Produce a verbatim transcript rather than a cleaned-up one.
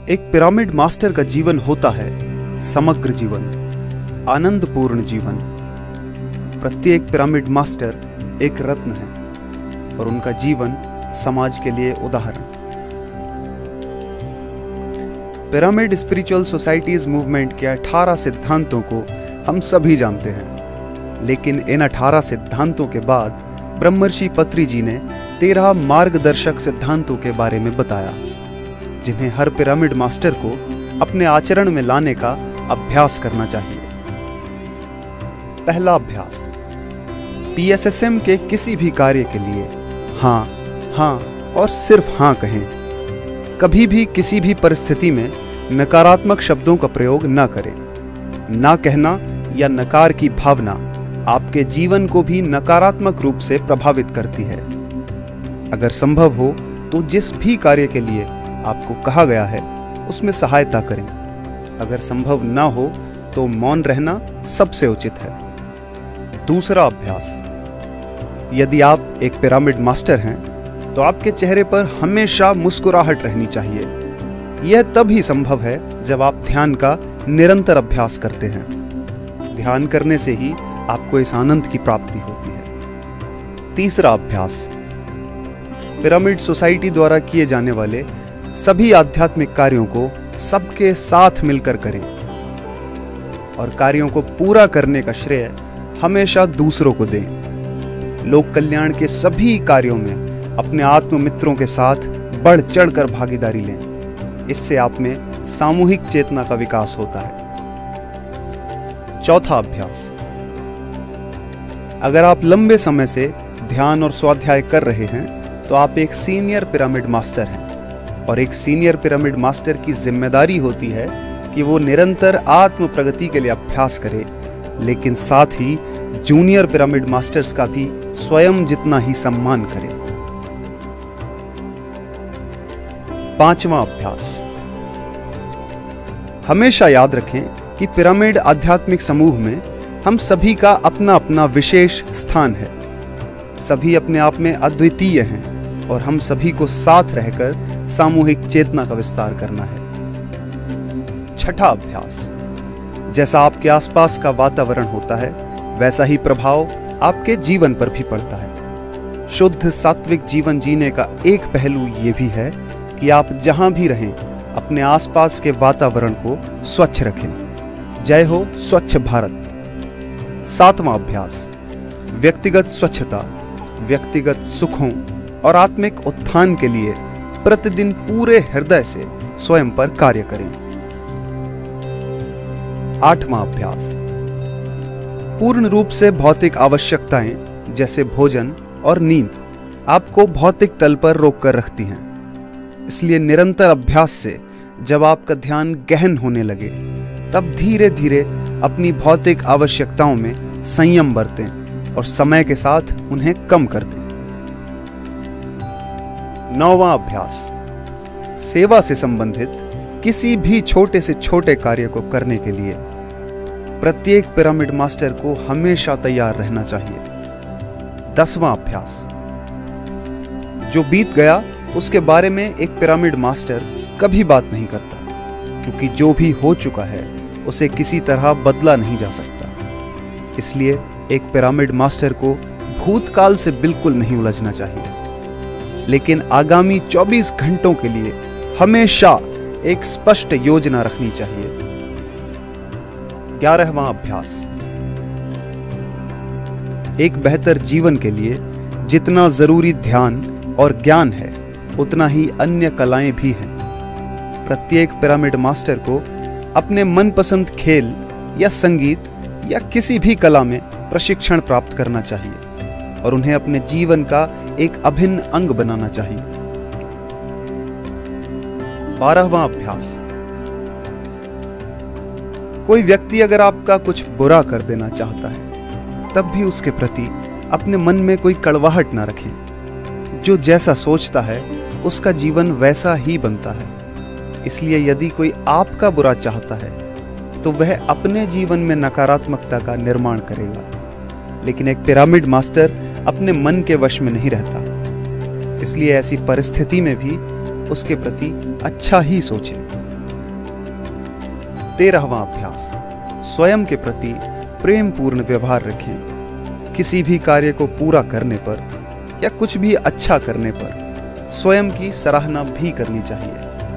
एक pyramid master का जीवन होता है समग्र जीवन, आनंदपूर्ण जीवन। प्रत्येक पिरामिड मास्टर एक रत्न है और उनका जीवन समाज के लिए उदाहरण। पिरामिड स्पिरिचुअल सोसाइटीज मूवमेंट के अठारह सिद्धांतों को हम सभी जानते हैं, लेकिन इन अठारह सिद्धांतों के बाद ब्रह्मर्षि पत्री जी ने तेरह मार्गदर्शक सिद्धांतों के बारे में बताया, जिन्हें हर पिरामिड मास्टर को अपने आचरण में लाने का अभ्यास करना चाहिए। पहला अभ्यास, पी एस एस एम के किसी भी कार्य के लिए हाँ हाँ और सिर्फ हाँ कहें। कभी भी किसी भी परिस्थिति में नकारात्मक शब्दों का प्रयोग न करें। ना कहना या नकार की भावना आपके जीवन को भी नकारात्मक रूप से प्रभावित करती है। अगर संभव हो तो जिस भी कार्य के लिए आपको कहा गया है उसमें सहायता करें। अगर संभव ना हो तो मौन रहना सबसे उचित है। दूसरा अभ्यास, यदि आप एक पिरामिड मास्टर हैं तो आपके चेहरे पर हमेशा मुस्कुराहट रहनी चाहिए। यह तभी संभव है जब आप ध्यान का निरंतर अभ्यास करते हैं। ध्यान करने से ही आपको इस आनंद की प्राप्ति होती है। तीसरा अभ्यास, पिरामिड सोसाइटी द्वारा किए जाने वाले सभी आध्यात्मिक कार्यों को सबके साथ मिलकर करें और कार्यों को पूरा करने का श्रेय हमेशा दूसरों को दें। लोक कल्याण के सभी कार्यों में अपने आत्म मित्रों के साथ बढ़ चढ़कर भागीदारी लें। इससे आप में सामूहिक चेतना का विकास होता है। चौथा अभ्यास, अगर आप लंबे समय से ध्यान और स्वाध्याय कर रहे हैं तो आप एक सीनियर पिरामिड मास्टर हैं और एक सीनियर पिरामिड मास्टर की जिम्मेदारी होती है कि वो निरंतर आत्म प्रगति के लिए अभ्यास करे, लेकिन साथ ही जूनियर पिरामिड मास्टर्स का भी स्वयं जितना ही सम्मान करे। पांचवा अभ्यास, हमेशा याद रखें कि पिरामिड आध्यात्मिक समूह में हम सभी का अपना अपना विशेष स्थान है। सभी अपने आप में अद्वितीय हैं और हम सभी को साथ रहकर सामूहिक चेतना का विस्तार करना है। छठा अभ्यास, जैसा आपके आसपास का वातावरण होता है वैसा ही प्रभाव आपके जीवन पर भी पड़ता है। शुद्ध सात्विक जीवन जीने का एक पहलू ये भी है कि आप जहां भी रहें अपने आसपास के वातावरण को स्वच्छ रखें। जय हो स्वच्छ भारत। सातवां अभ्यास, व्यक्तिगत स्वच्छता, व्यक्तिगत सुखों और आत्मिक उत्थान के लिए प्रतिदिन पूरे हृदय से स्वयं पर कार्य करें। आठवां अभ्यास, पूर्ण रूप से भौतिक आवश्यकताएं जैसे भोजन और नींद आपको भौतिक तल पर रोक कर रखती हैं। इसलिए निरंतर अभ्यास से जब आपका ध्यान गहन होने लगे तब धीरे धीरे अपनी भौतिक आवश्यकताओं में संयम बरतें और समय के साथ उन्हें कम कर दें। नौवां अभ्यास, सेवा से संबंधित किसी भी छोटे से छोटे कार्य को करने के लिए प्रत्येक पिरामिड मास्टर को हमेशा तैयार रहना चाहिए। दसवां अभ्यास, जो बीत गया उसके बारे में एक पिरामिड मास्टर कभी बात नहीं करता, क्योंकि जो भी हो चुका है उसे किसी तरह बदला नहीं जा सकता। इसलिए एक पिरामिड मास्टर को भूतकाल से बिल्कुल नहीं उलझना चाहिए, लेकिन आगामी चौबीस घंटों के लिए हमेशा एक स्पष्ट योजना रखनी चाहिए। ग्यारहवां अभ्यास, एक बेहतर जीवन के लिए जितना जरूरी ध्यान और ज्ञान है उतना ही अन्य कलाएं भी हैं। प्रत्येक पिरामिड मास्टर को अपने मनपसंद खेल या संगीत या किसी भी कला में प्रशिक्षण प्राप्त करना चाहिए और उन्हें अपने जीवन का एक अभिन्न अंग बनाना चाहिए। बारहवां अभ्यास, कोई व्यक्ति अगर आपका कुछ बुरा कर देना चाहता है तब भी उसके प्रति अपने मन में कोई कड़वाहट ना रखें। जो जैसा सोचता है उसका जीवन वैसा ही बनता है। इसलिए यदि कोई आपका बुरा चाहता है तो वह अपने जीवन में नकारात्मकता का निर्माण करेगा, लेकिन एक पिरामिड मास्टर अपने मन के वश में नहीं रहता। इसलिए ऐसी परिस्थिति में भी उसके प्रति अच्छा ही सोचें। तेरहवां अभ्यास, स्वयं के प्रति प्रेम पूर्ण व्यवहार रखें। किसी भी कार्य को पूरा करने पर या कुछ भी अच्छा करने पर स्वयं की सराहना भी करनी चाहिए।